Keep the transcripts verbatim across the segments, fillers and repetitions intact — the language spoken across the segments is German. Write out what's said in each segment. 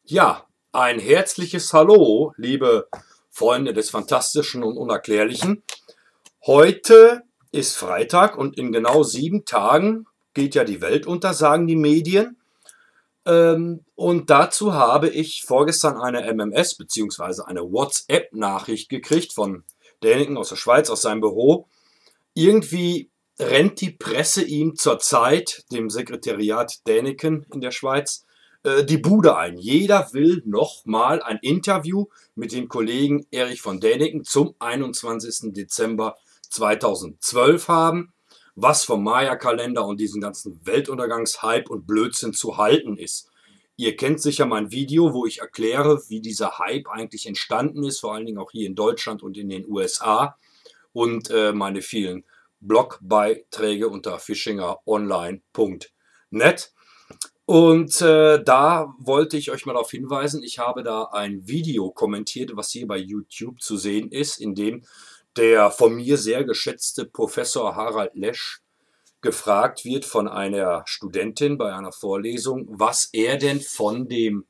Ja, ein herzliches Hallo, liebe Freunde des Fantastischen und Unerklärlichen. Heute ist Freitag und in genau sieben Tagen geht ja die Welt unter, sagen die Medien. Ähm, und dazu habe ich vorgestern eine M M S bzw. eine WhatsApp-Nachricht gekriegt von Däniken aus der Schweiz, aus seinem Büro. Irgendwie rennt die Presse ihm zurzeit, dem Sekretariat Däniken in der Schweiz, äh, die Bude ein. Jeder will nochmal ein Interview mit dem Kollegen Erich von Däniken zum einundzwanzigsten Dezember zweitausendzwölf haben, was vom Maya-Kalender und diesem ganzen Weltuntergangshype und Blödsinn zu halten ist. Ihr kennt sicher mein Video, wo ich erkläre, wie dieser Hype eigentlich entstanden ist, vor allen Dingen auch hier in Deutschland und in den U S A, und äh, meine vielen Blogbeiträge unter fishingeronline punkt net. Und äh, da wollte ich euch mal darauf hinweisen, ich habe da ein Video kommentiert, was hier bei YouTube zu sehen ist, in dem der von mir sehr geschätzte Professor Harald Lesch gefragt wird von einer Studentin bei einer Vorlesung, was er denn von den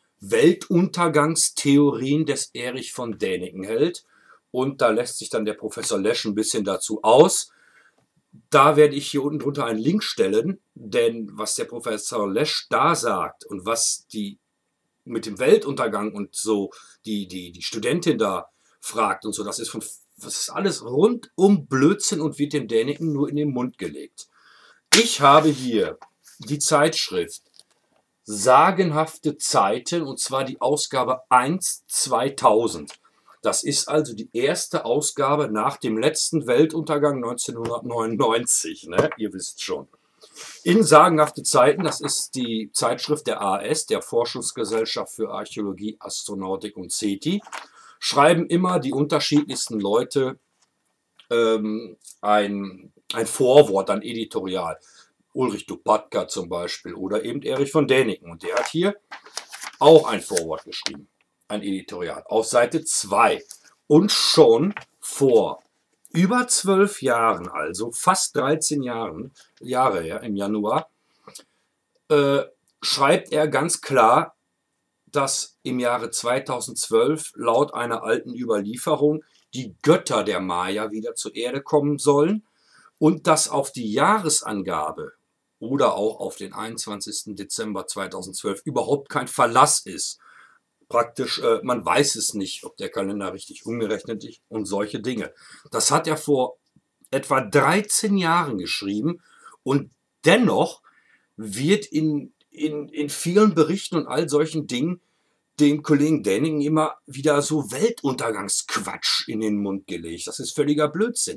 Weltuntergangstheorien des Erich von Däniken hält. Und da lässt sich dann der Professor Lesch ein bisschen dazu aus. Da werde ich hier unten drunter einen Link stellen, denn was der Professor Lesch da sagt und was die mit dem Weltuntergang und so die, die, die Studentin da fragt und so, das ist, von, das ist alles rundum Blödsinn und wird dem Däniken nur in den Mund gelegt. Ich habe hier die Zeitschrift Sagenhafte Zeiten, und zwar die Ausgabe eins zweitausend. Das ist also die erste Ausgabe nach dem letzten Weltuntergang neunzehnhundertneunundneunzig, ne? Ihr wisst schon. In Sagenhafte Zeiten, das ist die Zeitschrift der A S, der Forschungsgesellschaft für Archäologie, Astronautik und C E T I, schreiben immer die unterschiedlichsten Leute ähm, ein, ein Vorwort, ein Editorial. Ulrich Dupatka zum Beispiel oder eben Erich von Däniken. Und der hat hier auch ein Vorwort geschrieben, ein Editorial, auf Seite zwei. Und schon vor über zwölf Jahren, also fast dreizehn Jahren, Jahre her, im Januar, äh, schreibt er ganz klar, dass im Jahre zweitausendzwölf laut einer alten Überlieferung die Götter der Maya wieder zur Erde kommen sollen und dass auf die Jahresangabe oder auch auf den einundzwanzigsten Dezember zweitausendzwölf überhaupt kein Verlass ist. Praktisch, äh, man weiß es nicht, ob der Kalender richtig umgerechnet ist und solche Dinge. Das hat er vor etwa dreizehn Jahren geschrieben und dennoch wird in, in, in vielen Berichten und all solchen Dingen dem Kollegen Däniken immer wieder so Weltuntergangsquatsch in den Mund gelegt. Das ist völliger Blödsinn.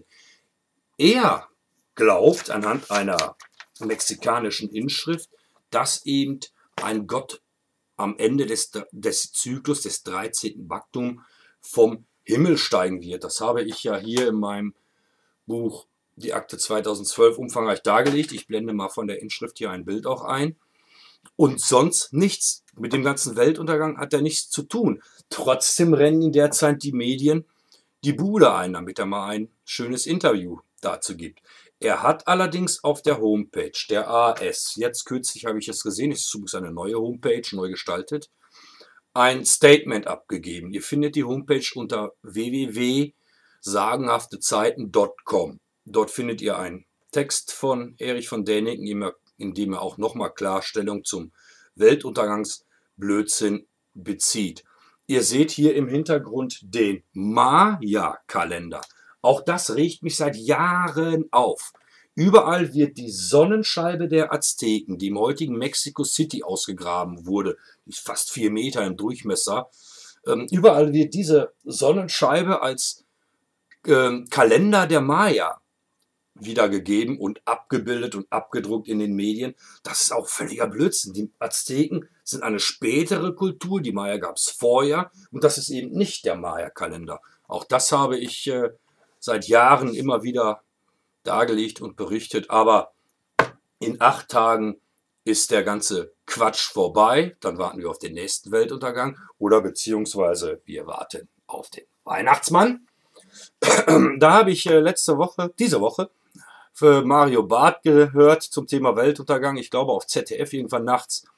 Er glaubt anhand einer mexikanischen Inschrift, dass eben ein Gott am Ende des, des Zyklus des dreizehnten Baktum vom Himmel steigen wird. Das habe ich ja hier in meinem Buch Die Akte zweitausendzwölf umfangreich dargelegt. Ich blende mal von der Inschrift hier ein Bild auch ein. Und sonst nichts. Mit dem ganzen Weltuntergang hat er nichts zu tun. Trotzdem rennen in der Zeit die Medien die Bude ein, damit er mal ein schönes Interview dazu gibt. Er hat allerdings auf der Homepage der A S, jetzt kürzlich habe ich es gesehen, es ist übrigens eine neue Homepage, neu gestaltet, ein Statement abgegeben. Ihr findet die Homepage unter w w w punkt sagenhaftezeiten punkt com. Dort findet ihr einen Text von Erich von Däniken, in dem er auch nochmal Klarstellung zum Weltuntergangsblödsinn bezieht. Ihr seht hier im Hintergrund den Maya-Kalender. Auch das regt mich seit Jahren auf. Überall wird die Sonnenscheibe der Azteken, die im heutigen Mexico City ausgegraben wurde, die ist fast vier Meter im Durchmesser, ähm, überall wird diese Sonnenscheibe als ähm, Kalender der Maya wiedergegeben und abgebildet und abgedruckt in den Medien. Das ist auch völliger Blödsinn. Die Azteken sind eine spätere Kultur, die Maya gab es vorher und das ist eben nicht der Maya-Kalender. Auch das habe ich äh, seit Jahren immer wieder dargelegt und berichtet, aber in acht Tagen ist der ganze Quatsch vorbei. Dann warten wir auf den nächsten Weltuntergang oder beziehungsweise wir warten auf den Weihnachtsmann. Da habe ich äh, letzte Woche, diese Woche, für Mario Barth gehört zum Thema Weltuntergang. Ich glaube auf Z D F irgendwann nachts.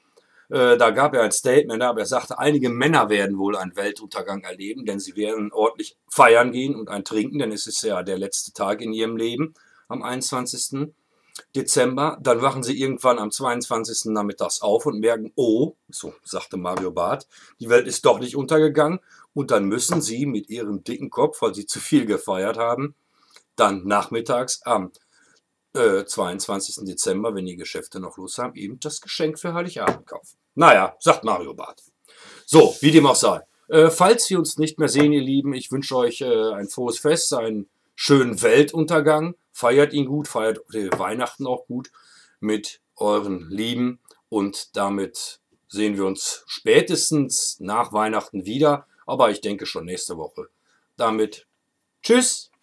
Äh, da gab er ein Statement, aber er sagte, einige Männer werden wohl einen Weltuntergang erleben, denn sie werden ordentlich feiern gehen und ein trinken, denn es ist ja der letzte Tag in ihrem Leben am einundzwanzigsten Dezember. Dann wachen sie irgendwann am zweiundzwanzigsten nachmittags auf und merken, oh, so sagte Mario Barth, die Welt ist doch nicht untergegangen. Und dann müssen sie mit ihrem dicken Kopf, weil sie zu viel gefeiert haben, dann nachmittags am äh, zweiundzwanzigsten Dezember, wenn die Geschäfte noch los haben, eben das Geschenk für Heiligabend kaufen. Naja, sagt Mario Barth. So, wie dem auch sei. Äh, falls wir uns nicht mehr sehen, ihr Lieben, ich wünsche euch äh, ein frohes Fest, einen schönen Weltuntergang. Feiert ihn gut, feiert Weihnachten auch gut mit euren Lieben. Und damit sehen wir uns spätestens nach Weihnachten wieder. Aber ich denke schon nächste Woche. Damit tschüss.